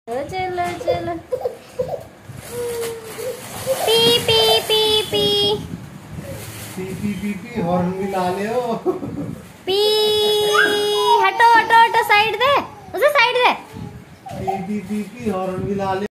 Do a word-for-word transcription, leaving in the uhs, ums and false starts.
चलो चलो पी पी पी पी पी पी पी पी हॉर्न भी ला ले ओ पी हटो हटो हटो साइड दे उसे साइड दे पी पी पी पी हॉर्न भी ला ले।